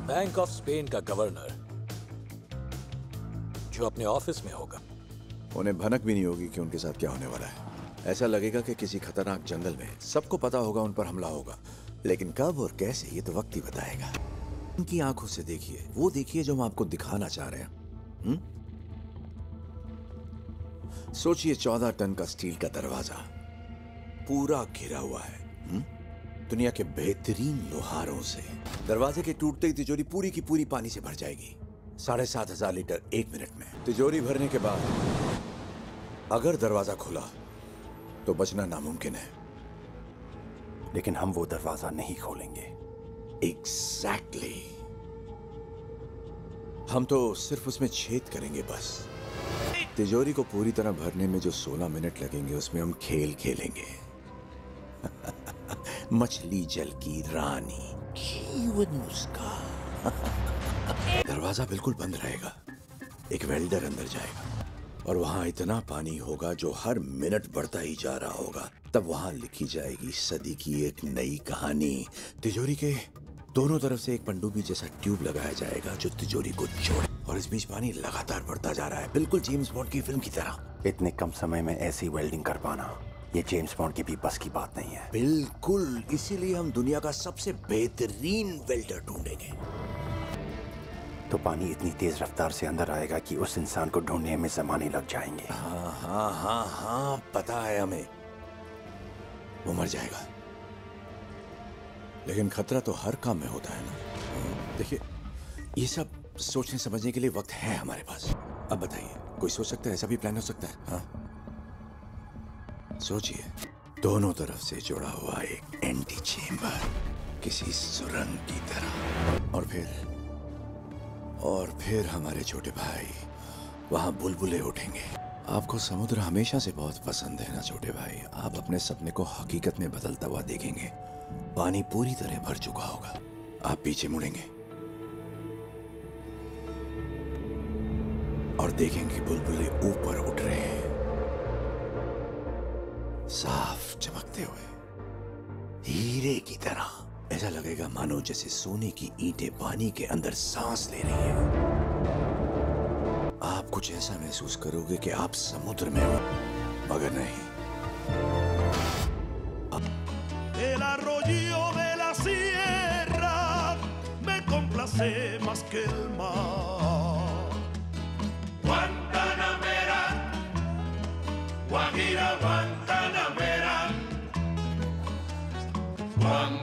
Bank of Spain का governor जो अपने ऑफिस में होगा। उन्हें भनक भी नहीं होगी कि उनके साथ क्या होने वाला है। ऐसा लगेगा कि किसी खतरनाक जंगल में सबको पता होगा उन पर हमला होगा, लेकिन कब और कैसे ये तो वक्त ही बताएगा। उनकी आंखों से देखिए, वो देखिए जो हम आपको दिखाना चाह रहे हैं। सोचिए 14 टन का स्टील का दरवाजा पूरा घिरा हुआ है दुनिया के बेहतरीन लोहारों से। दरवाजे के टूटते ही तिजोरी पूरी की पूरी पानी से भर जाएगी। 7,500 लीटर 1 मिनट में। तिजोरी भरने के बाद अगर दरवाजा खुला तो बचना नामुमकिन है, लेकिन हम वो दरवाजा नहीं खोलेंगे। एग्जैक्टली। हम तो सिर्फ उसमें छेद करेंगे बस। तिजोरी को पूरी तरह भरने में जो 16 मिनट लगेंगे उसमें हम खेल खेलेंगे। मछली जल की रानी जीवन मुस्कान। दरवाजा बिल्कुल बंद रहेगा। एक वेल्डर अंदर जाएगा और वहां इतना पानी होगा जो हर मिनट बढ़ता ही जा रहा होगा। तब वहां लिखी जाएगी सदी की एक नई कहानी। तिजोरी के दोनों तरफ से एक पनडुब्बी जैसा ट्यूब लगाया जाएगा जो तिजोरी को जोड़े, और इस बीच पानी लगातार बढ़ता जा रहा है, बिल्कुल जेम्स बॉन्ड की फिल्म की तरह। इतने कम समय में ऐसी वेल्डिंग कर पाना ये जेम्स बॉन्ड की भी बस की बात नहीं है। बिल्कुल, इसीलिए हम दुनिया का सबसे बेहतरीन वेल्डर ढूंढेंगे। तो पानी इतनी तेज रफ्तार से अंदर आएगा कि उस इंसान को ढूंढने में जमाने लग जाएंगे। हाँ, पता है हमें। वो मर जाएगा, लेकिन खतरा तो हर काम में होता है ना। देखिए, ये सब सोचने समझने के लिए वक्त है हमारे पास। अब बताइए, कोई सोच सकता है ऐसा भी प्लान हो सकता है? हाँ, सोचिए, दोनों तरफ से जुड़ा हुआ एक एंटी चेम्बर किसी सुरंग की तरह, और फिर हमारे छोटे भाई वहां बुलबुले उठेंगे। आपको समुद्र हमेशा से बहुत पसंद है ना छोटे भाई? आप अपने सपने को हकीकत में बदलता हुआ देखेंगे। पानी पूरी तरह भर चुका होगा, आप पीछे मुड़ेंगे और देखेंगे बुलबुले ऊपर उठ रहे हैं, साफ चमकते हुए हीरे की तरह। ऐसा लगेगा मानो जैसे सोने की ईंटें पानी के अंदर सांस ले रही हैं। आप कुछ ऐसा महसूस करोगे कि आप समुद्र में हो, मगर नहीं। El arroyo de la sierra me complace más que el mar. Guantanamera, Guajira, Guantanamera.